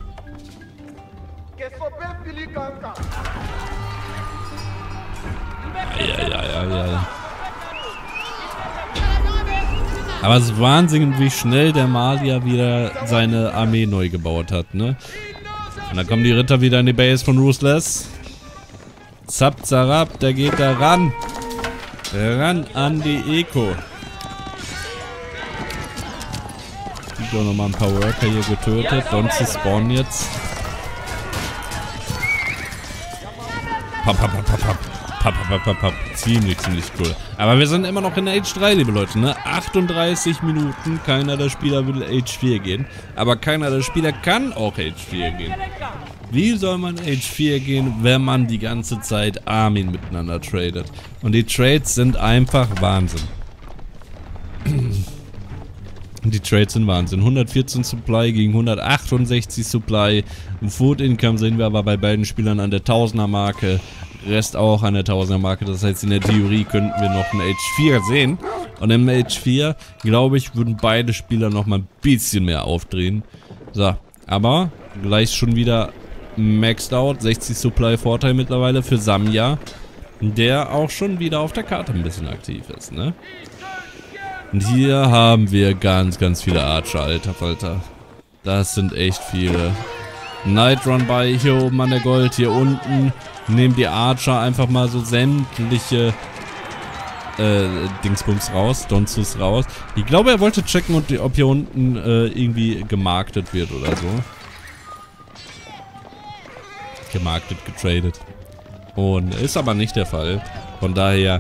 [SPEAKER 1] Ja, ja, ja, ja. Aber es ist Wahnsinn, wie schnell der Malier wieder seine Armee neu gebaut hat, ne? Und dann kommen die Ritter wieder in die Base von Ruthless. Zap, zarab, der geht da ran. Ran an die Eco. Ich habe nochmal ein paar Worker hier getötet. Donzos spawnen jetzt. Papp, papp, papp, papp. Papp, papp, papp, papp. Ziemlich, ziemlich cool. Aber wir sind immer noch in Age drei, liebe Leute, ne? achtunddreißig Minuten. Keiner der Spieler will Age vier gehen. Aber keiner der Spieler kann auch Age vier gehen. Wie soll man Age vier gehen, wenn man die ganze Zeit Armeen miteinander tradet? Und die Trades sind einfach Wahnsinn. Die Trades sind Wahnsinn. hundertvierzehn Supply gegen hundertachtundsechzig Supply. Food Income sehen wir aber bei beiden Spielern an der Tausender Marke. Rest auch an der Tausender Marke. Das heißt, in der Theorie könnten wir noch ein Age vier sehen. Und im Age vier, glaube ich, würden beide Spieler noch mal ein bisschen mehr aufdrehen. So, aber gleich schon wieder maxed out. sechzig Supply Vorteil mittlerweile für Samja, der auch schon wieder auf der Karte ein bisschen aktiv ist, ne? Und hier haben wir ganz, ganz viele Archer, alter Falter. Das sind echt viele. Night Run bei hier oben an der Gold, hier unten. Nehmen die Archer einfach mal so sämtliche äh, Dingsbums raus, Donzus raus. Ich glaube, er wollte checken, ob hier unten äh, irgendwie gemarktet wird oder so. Gemarktet, getradet. Und ist aber nicht der Fall. Von daher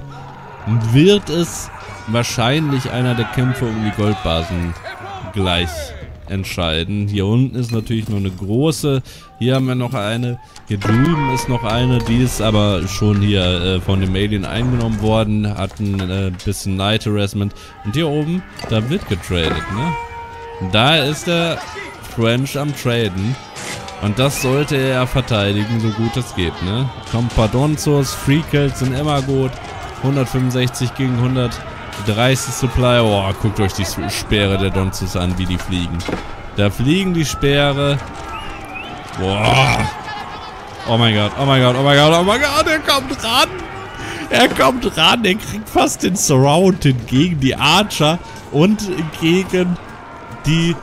[SPEAKER 1] wird es wahrscheinlich einer der Kämpfe um die Goldbasen gleich entscheiden. Hier unten ist natürlich nur eine große. Hier haben wir noch eine. Hier drüben ist noch eine. Die ist aber schon hier äh, von dem Alien eingenommen worden. Hat ein äh, bisschen Night Harassment. Und hier oben, da wird getradet, ne? Da ist der French am Traden. Und das sollte er verteidigen, so gut es geht, ne? Kommt Pardonzos, Free Kills sind immer gut. hundertfünfundsechzig gegen hundertdreißig Supply. Oh, guckt euch die Speere der Donzos an, wie die fliegen. Da fliegen die Speere. Boah. Oh mein Gott, oh mein Gott, oh mein Gott, oh mein Gott, er kommt ran. Er kommt ran, er kriegt fast den Surround hin gegen die Archer und gegen die...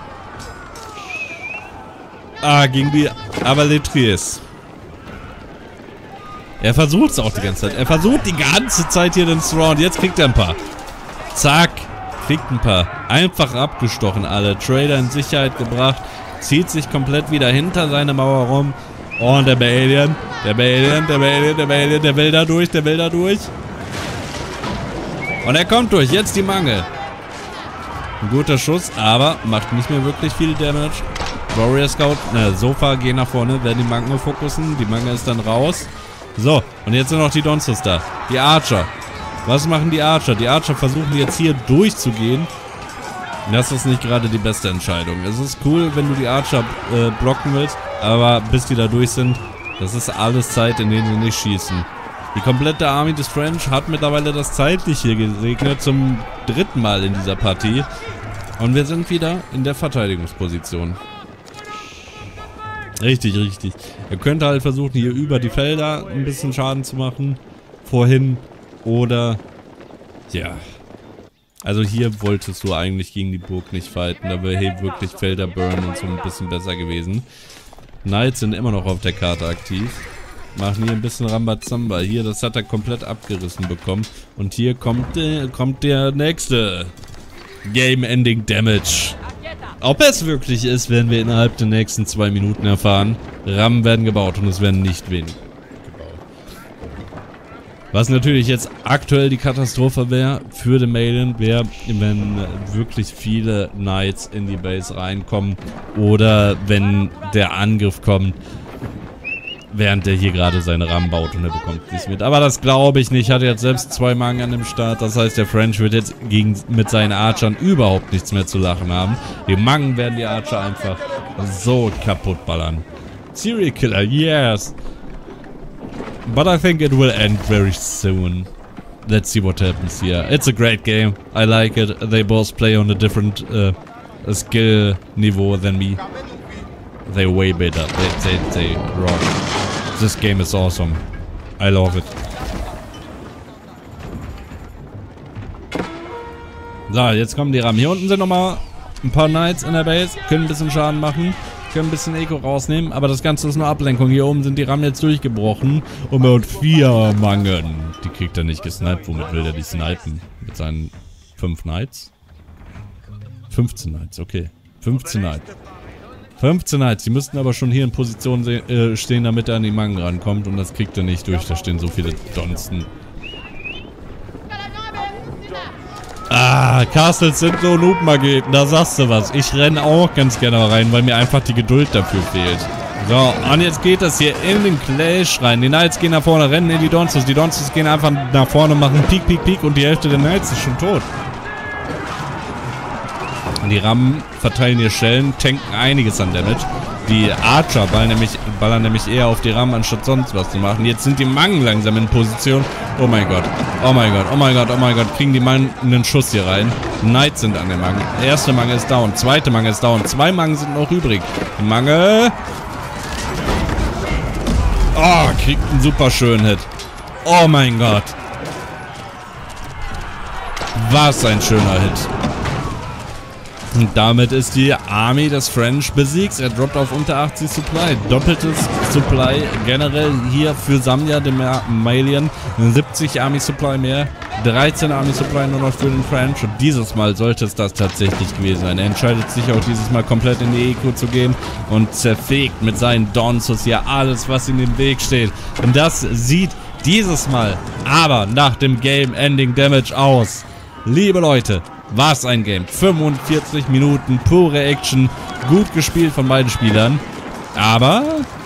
[SPEAKER 1] Ah, gegen die Avaletriers. Er versucht es auch die ganze Zeit. Er versucht die ganze Zeit hier den Surround. Jetzt kriegt er ein paar. Zack. Kriegt ein paar. Einfach abgestochen alle. Trader in Sicherheit gebracht. Zieht sich komplett wieder hinter seine Mauer rum. Oh, und der Alien. Der Alien, der Alien, der Alien. Der will da durch, der will da durch. Und er kommt durch. Jetzt die Mangel. Ein guter Schuss, aber macht nicht mehr wirklich viel Damage. Warrior Scout, ne, Sofa, gehen nach vorne, werden die Mangel fokussen. Die Mangel ist dann raus. So, und jetzt sind noch die Donzos da. Die Archer. Was machen die Archer? Die Archer versuchen jetzt hier durchzugehen. Das ist nicht gerade die beste Entscheidung. Es ist cool, wenn du die Archer äh, blocken willst, aber bis die da durch sind, das ist alles Zeit, in denen sie nicht schießen. Die komplette Army des French hat mittlerweile das Zeitliche gesegnet, zum dritten Mal in dieser Partie. Und wir sind wieder in der Verteidigungsposition. Richtig, richtig. Er könnte halt versuchen, hier über die Felder ein bisschen Schaden zu machen. Vorhin. Oder... Ja. Also hier wolltest du eigentlich gegen die Burg nicht fighten. Da wäre hier wirklich Felder burn und so ein bisschen besser gewesen. Knights sind immer noch auf der Karte aktiv. Machen hier ein bisschen Rambazamba. Hier, das hat er komplett abgerissen bekommen. Und hier kommt, äh, kommt der nächste Game-Ending Damage. Ob es wirklich ist, werden wir innerhalb der nächsten zwei Minuten erfahren. Rammen werden gebaut und es werden nicht wenig gebaut. Was natürlich jetzt aktuell die Katastrophe wäre für den Alien, wäre, wenn wirklich viele Knights in die Base reinkommen oder wenn der Angriff kommt, während der hier gerade seine Rammen baut und er bekommt nichts mit. Aber das glaube ich nicht. Hat jetzt selbst zwei Mangen an dem Start. Das heißt, der French wird jetzt gegen, mit seinen Archern überhaupt nichts mehr zu lachen haben. Die Mangen werden die Archer einfach so kaputt ballern. Serial Killer, yes. But I think it will end very soon. Let's see what happens here. It's a great game. I like it. They both play on a different uh, skill niveau than me. They're way better. They, they, they rock. This game is awesome. I love it. So, jetzt kommen die Rammen. Hier unten sind nochmal ein paar Knights in der Base. Können ein bisschen Schaden machen. Können ein bisschen Eco rausnehmen. Aber das Ganze ist nur Ablenkung. Hier oben sind die Rammen jetzt durchgebrochen. Und mit vier Mangen. Die kriegt er nicht gesniped. Womit will er die snipen? Mit seinen fünf Knights? fünfzehn Knights, okay. fünfzehn Knights. fünfzehn Knights, die müssten aber schon hier in Position äh, stehen, damit er an die Mangen rankommt. Und das kriegt er nicht durch, da stehen so viele Donsten. Ah, Castles sind so Noob-Mageten, da sagst du was. Ich renne auch ganz gerne rein, weil mir einfach die Geduld dafür fehlt. So, und jetzt geht das hier in den Clash rein. Die Knights gehen nach vorne, rennen in die Donzos. Die Donzos gehen einfach nach vorne, machen Peek, Peek, Peek und die Hälfte der Knights ist schon tot. Die Rammen verteilen hier Schellen, tanken einiges an Damage. Die Archer ballern nämlich, ballern nämlich eher auf die Rammen, anstatt sonst was zu machen. Jetzt sind die Mangen langsam in Position. Oh mein Gott, oh mein Gott, oh mein Gott, oh mein Gott. Kriegen die Mangen einen Schuss hier rein. Knights sind an der Mangen. Erste Mange ist down, zweite Mange ist down. Zwei Mangen sind noch übrig. Die Mange... Oh, kriegt einen super schönen Hit. Oh mein Gott. Was ein schöner Hit. Und damit ist die Army des French besiegt. Er droppt auf unter achtzig Supply. Doppeltes Supply generell hier für Samja, dem Malian. siebzig Army Supply mehr. dreizehn Army Supply nur noch für den French. Und dieses Mal sollte es das tatsächlich gewesen sein. Er entscheidet sich auch dieses Mal komplett in die Eco zu gehen und zerfegt mit seinen Donzos hier alles, was in dem Weg steht. Und das sieht dieses Mal aber nach dem Game Ending Damage aus. Liebe Leute, Was ein Game. fünfundvierzig Minuten, pure Action. Gut gespielt von beiden Spielern. Aber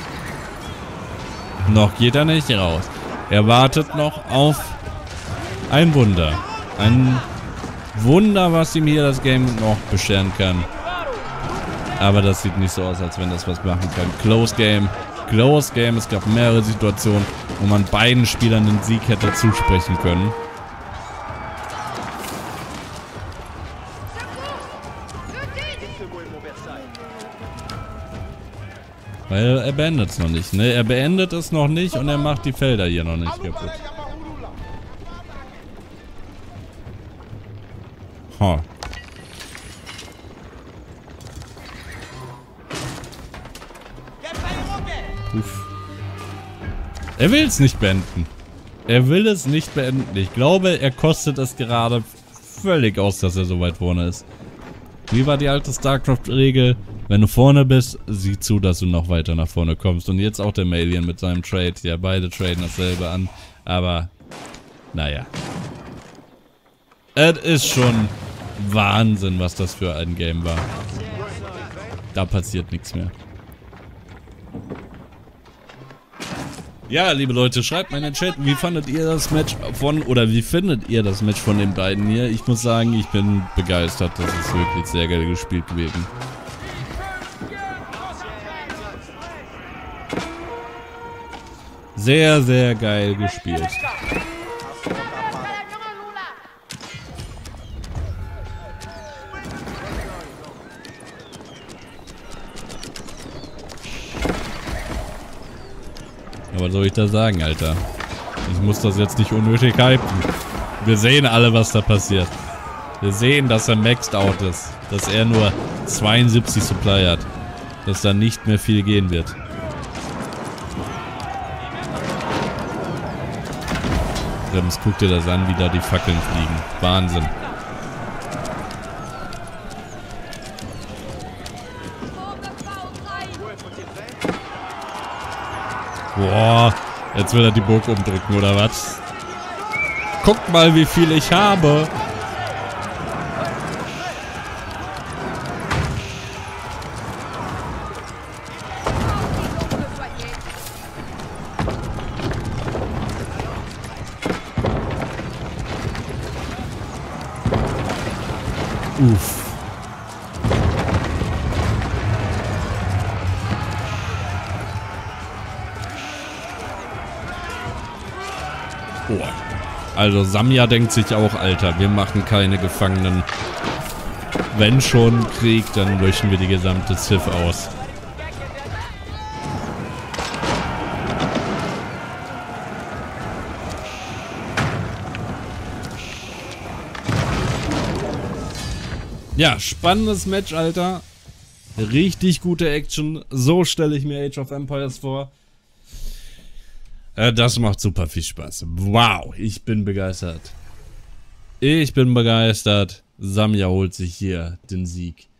[SPEAKER 1] noch geht er nicht raus. Er wartet noch auf ein Wunder. Ein Wunder, was ihm hier das Game noch bescheren kann. Aber das sieht nicht so aus, als wenn das was machen kann. Close Game. Close Game. Es gab mehrere Situationen, wo man beiden Spielern den Sieg hätte zusprechen können. Weil er beendet es noch nicht, ne? Er beendet es noch nicht und er macht die Felder hier noch nicht kaputt. Ha. Uff. Er will es nicht beenden. Er will es nicht beenden. Ich glaube, er kostet es gerade völlig aus, dass er so weit vorne ist. Wie war die alte StarCraft-Regel? Wenn du vorne bist, sieh zu, dass du noch weiter nach vorne kommst. Und jetzt auch der Malian mit seinem Trade. Ja, beide traden dasselbe an. Aber, naja. Es ist schon Wahnsinn, was das für ein Game war. Da passiert nichts mehr. Ja, liebe Leute, schreibt mal in den Chat, wie fandet ihr das Match von, oder wie findet ihr das Match von den beiden hier? Ich muss sagen, ich bin begeistert. Das ist wirklich sehr geil gespielt gewesen. Sehr, sehr geil gespielt. Aber was soll ich da sagen, Alter? Ich muss das jetzt nicht unnötig hypen. Wir sehen alle, was da passiert. Wir sehen, dass er maxed out ist. Dass er nur zweiundsiebzig Supply hat. Dass da nicht mehr viel gehen wird. Rems, guck dir das an, wie da die Fackeln fliegen. Wahnsinn. Boah, jetzt will er die Burg umdrücken, oder was? Guck mal, wie viel ich habe. Uff. Oh. Also Samja denkt sich auch, Alter, wir machen keine Gefangenen. Wenn schon Krieg, dann löschen wir die gesamte Civ aus. Ja, spannendes Match, Alter. Richtig gute Action. So stelle ich mir Age of Empires vor. Äh, das macht super viel Spaß. Wow, ich bin begeistert. Ich bin begeistert. Samja holt sich hier den Sieg.